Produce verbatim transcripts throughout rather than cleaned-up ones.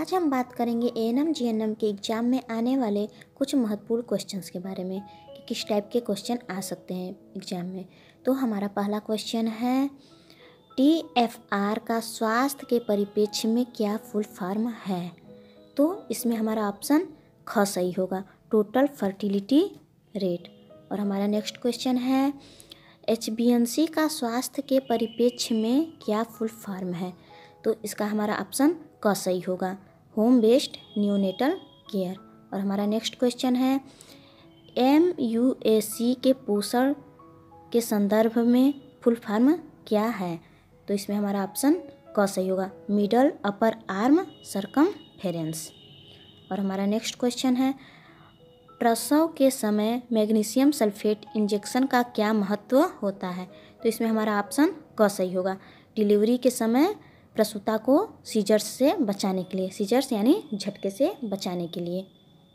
आज हम बात करेंगे A N M G N M के एग्ज़ाम में आने वाले कुछ महत्वपूर्ण क्वेश्चंस के बारे में कि किस टाइप के क्वेश्चन आ सकते हैं एग्ज़ाम में। तो हमारा पहला क्वेश्चन है, टी एफ आर का स्वास्थ्य के परिप्रेक्ष्य में क्या फुल फॉर्म है? तो इसमें हमारा ऑप्शन ख सही होगा, टोटल फर्टिलिटी रेट। और हमारा नेक्स्ट क्वेश्चन है, एच बी एन सी का स्वास्थ्य के परिप्रेक्ष्य में क्या फुल फॉर्म है? तो इसका हमारा ऑप्शन क सही होगा, होम बेस्ड न्यूनेटल केयर। और हमारा नेक्स्ट क्वेश्चन है, एम यू ए सी के पोषण के संदर्भ में फुल फॉर्म क्या है? तो इसमें हमारा ऑप्शन क सही होगा, मिडल अपर आर्म सरकमफेरेंस। और हमारा नेक्स्ट क्वेश्चन है, प्रसव के समय मैग्नीशियम सल्फेट इंजेक्शन का क्या महत्व होता है? तो इसमें हमारा ऑप्शन क सही होगा, डिलीवरी के समय प्रसूता को सीजर्स से बचाने के लिए, सीजर्स यानी झटके से बचाने के लिए।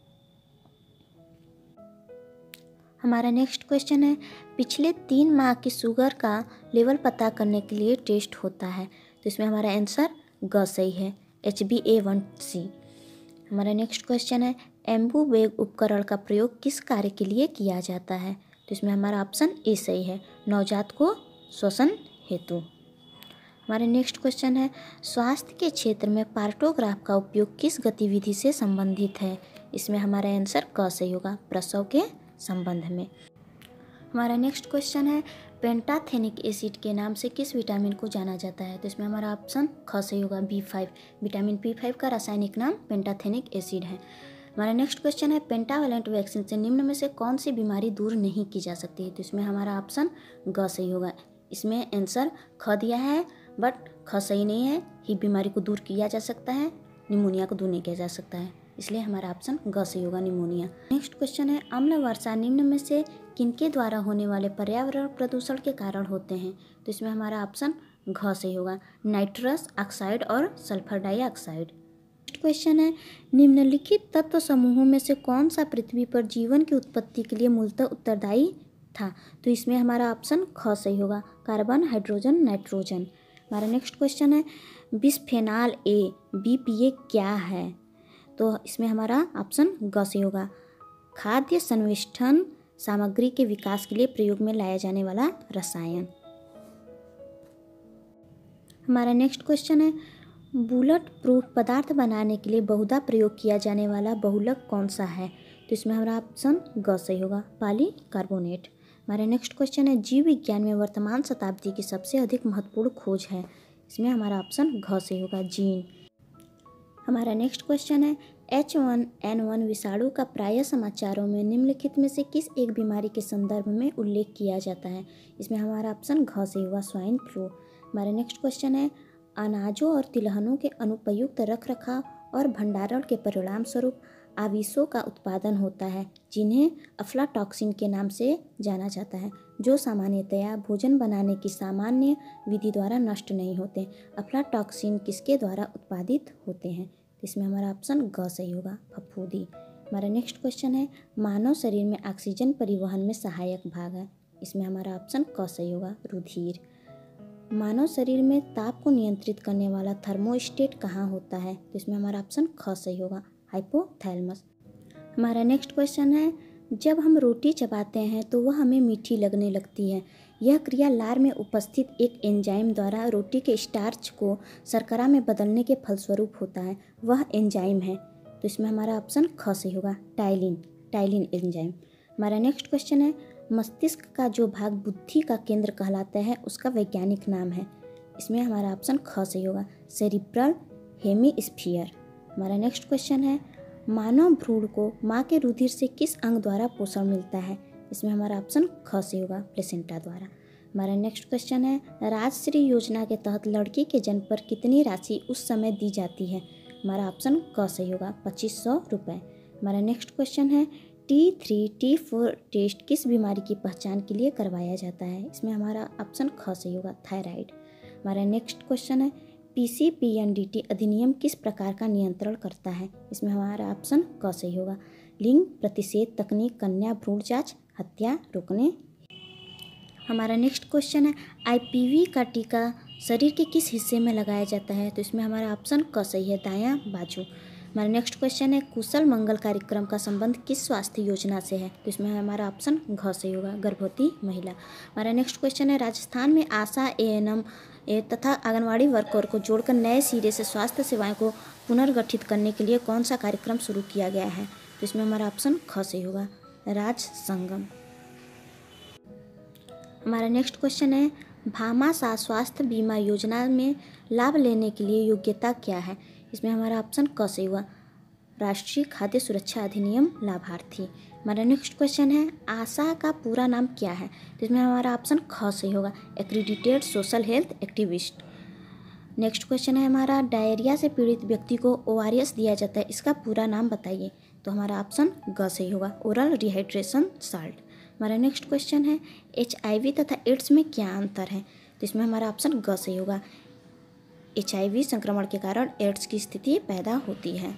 हमारा नेक्स्ट क्वेश्चन है, पिछले तीन माह की शुगर का लेवल पता करने के लिए टेस्ट होता है। तो इसमें हमारा आंसर ग सही है, H B A one C. हमारा नेक्स्ट क्वेश्चन है, एम्बू वेग उपकरण का प्रयोग किस कार्य के लिए किया जाता है? तो इसमें हमारा ऑप्शन ए सही है, नवजात को श्वसन हेतु। हमारा नेक्स्ट क्वेश्चन है, स्वास्थ्य के क्षेत्र में पार्टोग्राफ का उपयोग किस गतिविधि से संबंधित है? इसमें हमारा आंसर क सही होगा, प्रसव के संबंध में। हमारा नेक्स्ट क्वेश्चन है, पेंटाथेनिक एसिड के नाम से किस विटामिन को जाना जाता है? तो इसमें हमारा ऑप्शन ख सही होगा, B five. Vitamin B five का रासायनिक नाम पेंटाथेनिक एसिड है। हमारा नेक्स्ट क्वेश्चन है, पेंटावेलेंट वैक्सीन से निम्न में से कौन सी बीमारी दूर नहीं की जा सकती है? तो इसमें हमारा ऑप्शन ग सही होगा। इसमें आंसर ख दिया है बट ख सही नहीं है, ही बीमारी को दूर किया जा सकता है, निमोनिया को दूर नहीं किया जा सकता है, इसलिए हमारा ऑप्शन ग सही होगा, निमोनिया। नेक्स्ट क्वेश्चन है, अम्ल वर्षा निम्न में से किनके द्वारा होने वाले पर्यावरण प्रदूषण के कारण होते हैं? तो इसमें हमारा ऑप्शन घ सही होगा, नाइट्रस ऑक्साइड और सल्फर डाइऑक्साइड। नेक्स्ट क्वेश्चन है, निम्नलिखित तत्व समूहों में से कौन सा पृथ्वी पर जीवन की उत्पत्ति के लिए मूलतः उत्तरदायी था? तो इसमें हमारा ऑप्शन ख सही होगा, कार्बन, हाइड्रोजन, नाइट्रोजन। हमारा नेक्स्ट क्वेश्चन है, bisphenol A B P A क्या है? तो इसमें हमारा ऑप्शन ग सही होगा, खाद्य संवेष्टन सामग्री के विकास के लिए प्रयोग में लाया जाने वाला रसायन। हमारा नेक्स्ट क्वेश्चन है, बुलेट प्रूफ पदार्थ बनाने के लिए बहुधा प्रयोग किया जाने वाला बहुलक कौन सा है? तो इसमें हमारा ऑप्शन ग सही होगा, पॉलीकार्बोनेट। हमारा नेक्स्ट क्वेश्चन है, जीव विज्ञान में वर्तमान शताब्दी की सबसे अधिक महत्वपूर्ण खोज है? इसमें हमारा ऑप्शन घ सही होगा, जीन। हमारा नेक्स्ट क्वेश्चन है, एच वन एन वन विषाणु का प्रायः समाचारों में निम्नलिखित में से किस एक बीमारी के संदर्भ में उल्लेख किया जाता है? इसमें हमारा ऑप्शन घ सही होगा, स्वाइन फ्लू। हमारा नेक्स्ट क्वेश्चन है, अनाजों और तिलहनों के अनुपयुक्त रख रखाव और भंडारण के परिणाम स्वरूप आविशों का उत्पादन होता है, जिन्हें अफ्लाटॉक्सिन के नाम से जाना जाता है, जो सामान्यतया भोजन बनाने की सामान्य विधि द्वारा नष्ट नहीं होते। अफ्लाटॉक्सिन किसके द्वारा उत्पादित होते हैं? इसमें हमारा ऑप्शन ग सही होगा, फफूंदी। हमारा नेक्स्ट क्वेश्चन है, मानव शरीर में ऑक्सीजन परिवहन में सहायक भाग है? इसमें हमारा ऑप्शन क सही होगा, रुधिर। मानव शरीर में ताप को नियंत्रित करने वाला थर्मोस्टेट कहाँ होता है? तो इसमें हमारा ऑप्शन ख सही होगा, हाइपोथैलेमस। हमारा नेक्स्ट क्वेश्चन है, जब हम रोटी चबाते हैं तो वह हमें मीठी लगने लगती है। यह क्रिया लार में उपस्थित एक एंजाइम द्वारा रोटी के स्टार्च को शर्करा में बदलने के फलस्वरूप होता है, वह एंजाइम है? तो इसमें हमारा ऑप्शन ख सही होगा, टाइलिन, टाइलिन एंजाइम। हमारा नेक्स्ट क्वेश्चन है, मस्तिष्क का जो भाग बुद्धि का केंद्र कहलाता है उसका वैज्ञानिक नाम है? इसमें हमारा ऑप्शन ख सही होगा, सेरिब्रल हेमिस्फीयर। हमारा नेक्स्ट क्वेश्चन है, मानव भ्रूण को माँ के रुधिर से किस अंग द्वारा पोषण मिलता है? इसमें हमारा ऑप्शन ख सही होगा, प्लेसेंटा द्वारा। हमारा नेक्स्ट क्वेश्चन है, राजश्री योजना के तहत लड़की के जन्म पर कितनी राशि उस समय दी जाती है? हमारा ऑप्शन क सही होगा, पच्चीस सौ रुपये। हमारा नेक्स्ट क्वेश्चन है, T three T four test किस बीमारी की पहचान के लिए करवाया जाता है? इसमें हमारा ऑप्शन ख सही होगा, थायराइड। हमारा नेक्स्ट क्वेश्चन है, P C P N D T अधिनियम किस प्रकार का नियंत्रण करता है? इसमें हमारा ऑप्शन क सही होगा, लिंग प्रतिषेध तकनीक, कन्या भ्रूण जांच, हत्या रोकने। हमारा नेक्स्ट क्वेश्चन है, आई पी वी का टीका शरीर के किस हिस्से में लगाया जाता है? तो इसमें हमारा ऑप्शन क सही है, दायां बाजू। हमारा नेक्स्ट क्वेश्चन है कुशल मंगल कार्यक्रम का संबंध किस स्वास्थ्य योजना से है? तो इसमें हमारा ऑप्शन घ सही होगा, गर्भवती महिला। हमारा नेक्स्ट क्वेश्चन है राजस्थान में आशा ए एन एम ए तथा आंगनवाड़ी वर्कर को जोड़कर नए सिरे से स्वास्थ्य सेवाएं को पुनर्गठित करने के लिए कौन सा कार्यक्रम शुरू किया गया है? तो इसमें हमारा ऑप्शन ख सही होगा, राज संगम। हमारा नेक्स्ट क्वेश्चन है भामाशाह स्वास्थ्य बीमा योजना में लाभ लेने के लिए योग्यता क्या है? इसमें हमारा ऑप्शन क सही हुआ, राष्ट्रीय खाद्य सुरक्षा अधिनियम लाभार्थी। हमारा नेक्स्ट क्वेश्चन है आशा का पूरा नाम क्या है? तो इसमें हमारा ऑप्शन ख सही होगा, accredited social health activist. Next question है हमारा डायरिया से पीड़ित व्यक्ति को ओ आर एस दिया जाता है, इसका पूरा नाम बताइए। तो हमारा ऑप्शन ग सही होगा, ओरल रिहाइड्रेशन साल्ट। हमारा नेक्स्ट क्वेश्चन है एच आई वी तथा एड्स में क्या अंतर है? तो इसमें हमारा ऑप्शन ग सही होगा, एच आई वी संक्रमण के कारण एड्स की स्थिति पैदा होती है।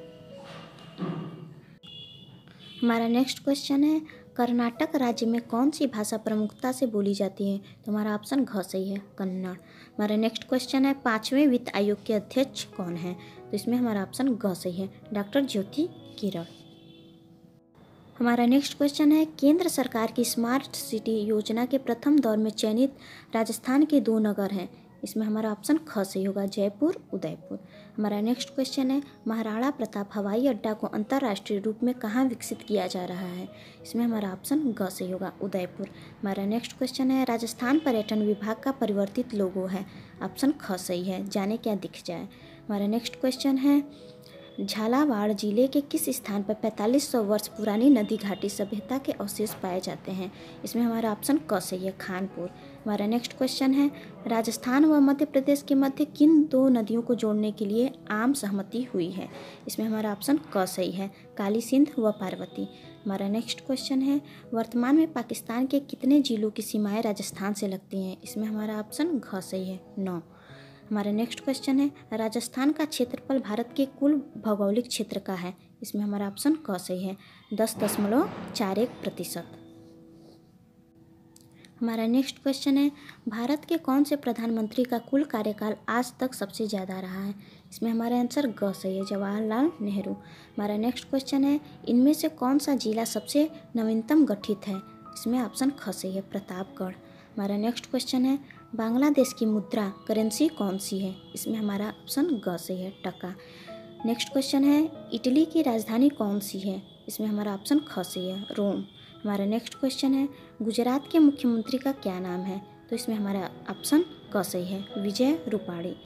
हमारा नेक्स्ट क्वेश्चन है कर्नाटक राज्य में कौन सी भाषा प्रमुखता से बोली जाती है? तो हमारा ऑप्शन घ सही है, कन्नड़। हमारा नेक्स्ट क्वेश्चन है पाँचवें वित्त आयोग के अध्यक्ष कौन है? तो इसमें हमारा ऑप्शन घ सही है, डॉक्टर ज्योति किरण। हमारा नेक्स्ट क्वेश्चन है केंद्र सरकार की स्मार्ट सिटी योजना के प्रथम दौर में चयनित राजस्थान के दो नगर हैं, इसमें हमारा ऑप्शन ख सही होगा, जयपुर उदयपुर। हमारा नेक्स्ट क्वेश्चन है महाराणा प्रताप हवाई अड्डा को अंतर्राष्ट्रीय रूप में कहाँ विकसित किया जा रहा है? इसमें हमारा ऑप्शन ग सही होगा, उदयपुर। हमारा नेक्स्ट क्वेश्चन है राजस्थान पर्यटन विभाग का परिवर्तित लोगो है, ऑप्शन ख सही है, जाने क्या दिख जाए। हमारा नेक्स्ट क्वेश्चन है झालावाड़ जिले के किस स्थान पर पैंतालीस सौ वर्ष पुरानी नदी घाटी सभ्यता के अवशेष पाए जाते हैं? इसमें हमारा ऑप्शन क सही है, खानपुर। हमारा नेक्स्ट क्वेश्चन है राजस्थान व मध्य प्रदेश के मध्य किन दो नदियों को जोड़ने के लिए आम सहमति हुई है? इसमें हमारा ऑप्शन क सही है, काली सिंध व पार्वती। हमारा नेक्स्ट क्वेश्चन है वर्तमान में पाकिस्तान के कितने जिलों की सीमाएं राजस्थान से लगती हैं? इसमें हमारा ऑप्शन घ सही है, नौ। हमारा नेक्स्ट क्वेश्चन है राजस्थान का क्षेत्रफल भारत के कुल भौगोलिक क्षेत्र का है, इसमें हमारा ऑप्शन क सही है, दस दशमलव चार एक प्रतिशत। हमारा नेक्स्ट क्वेश्चन है भारत के कौन से प्रधानमंत्री का कुल कार्यकाल आज तक सबसे ज़्यादा रहा है? इसमें हमारा आंसर ग सही है, जवाहरलाल नेहरू। हमारा नेक्स्ट क्वेश्चन है इनमें से कौन सा जिला सबसे नवीनतम गठित है? इसमें ऑप्शन ख सही है, प्रतापगढ़। हमारा नेक्स्ट क्वेश्चन है बांग्लादेश की मुद्रा करेंसी कौन सी है? इसमें हमारा ऑप्शन ग सही है, टका। नेक्स्ट क्वेश्चन है इटली की राजधानी कौन सी है? इसमें हमारा ऑप्शन ख सही है, रोम। हमारा नेक्स्ट क्वेश्चन है गुजरात के मुख्यमंत्री का क्या नाम है? तो इसमें हमारा ऑप्शन क सही है, विजय रूपाणी।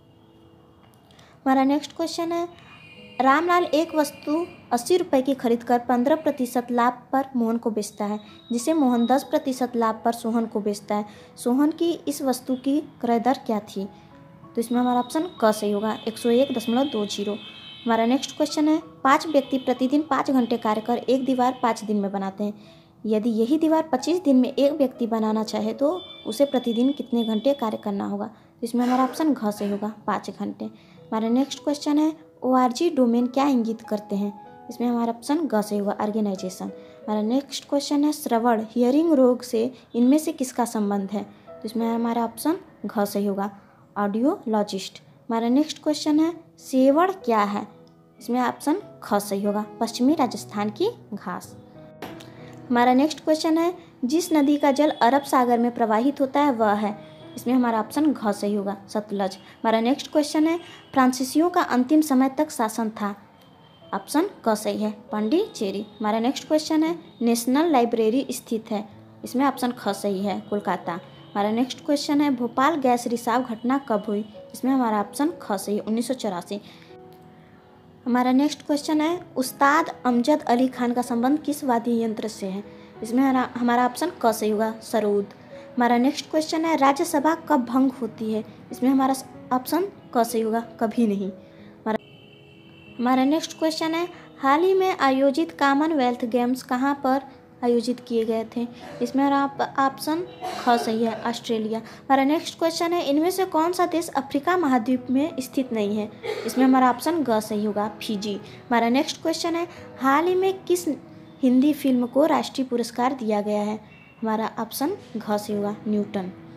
हमारा नेक्स्ट क्वेश्चन है रामलाल एक वस्तु अस्सी रुपये की खरीद कर पंद्रह प्रतिशत लाभ पर मोहन को बेचता है, जिसे मोहन दस प्रतिशत लाभ पर सोहन को बेचता है। सोहन की इस वस्तु की क्रय दर क्या थी? तो इसमें हमारा ऑप्शन क सही होगा, एक सौ एक दशमलव दो जीरो। हमारा नेक्स्ट क्वेश्चन है पाँच व्यक्ति प्रतिदिन पाँच घंटे कार्य कर एक दीवार पाँच दिन में बनाते हैं, यदि यही दीवार पच्चीस दिन में एक व्यक्ति बनाना चाहे तो उसे प्रतिदिन कितने घंटे कार्य करना होगा? तो इसमें हमारा ऑप्शन घ सही होगा, पाँच घंटे। हमारा नेक्स्ट क्वेश्चन है ओ आर जी डोमेन क्या इंगित करते हैं? इसमें हमारा ऑप्शन ग सही होगा, ऑर्गेनाइजेशन। हमारा नेक्स्ट क्वेश्चन है श्रवण हियरिंग रोग से इनमें से किसका संबंध है? तो इसमें हमारा ऑप्शन घ सही होगा, ऑडियोलॉजिस्ट। हमारा नेक्स्ट क्वेश्चन है सेवड़ क्या है? इसमें ऑप्शन ख सही होगा, पश्चिमी राजस्थान की घास। हमारा नेक्स्ट क्वेश्चन है जिस नदी का जल अरब सागर में प्रवाहित होता है वह है? इसमें हमारा ऑप्शन घ सही होगा, सतलज। हमारा नेक्स्ट क्वेश्चन है फ्रांसीसियों का अंतिम समय तक शासन था? ऑप्शन क सही है, पांडिचेरी। हमारा नेक्स्ट क्वेश्चन है नेशनल लाइब्रेरी स्थित है? इसमें ऑप्शन ख सही है, कोलकाता। हमारा नेक्स्ट क्वेश्चन है भोपाल गैस रिसाव घटना कब हुई? इसमें हमारा ऑप्शन ख सही है, उन्नीस सौ चौरासी। हमारा नेक्स्ट क्वेश्चन है उस्ताद अमजद अली खान का संबंध किस वाद्य यंत्र से है? इसमें हमारा हमारा ऑप्शन क सही होगा, सरोद। हमारा नेक्स्ट क्वेश्चन है राज्यसभा कब भंग होती है? इसमें हमारा ऑप्शन क सही होगा, कभी नहीं। हमारा हमारा नेक्स्ट क्वेश्चन है हाल ही में आयोजित कॉमनवेल्थ गेम्स कहाँ पर आयोजित किए गए थे? इसमें हमारा ऑप्शन ख सही है, ऑस्ट्रेलिया। हमारा नेक्स्ट क्वेश्चन है इनमें से कौन सा देश अफ्रीका महाद्वीप में स्थित नहीं है? इसमें हमारा ऑप्शन ग सही होगा, फिजी। हमारा नेक्स्ट क्वेश्चन है हाल ही में किस हिंदी फिल्म को राष्ट्रीय पुरस्कार दिया गया है? हमारा ऑप्शन घ सही होगा, न्यूटन।